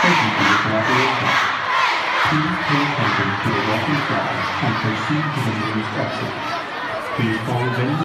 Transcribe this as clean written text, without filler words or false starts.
Thank you for your collaboration. Please pay attention to the walking flag and proceed to the nearest exit. Please follow them.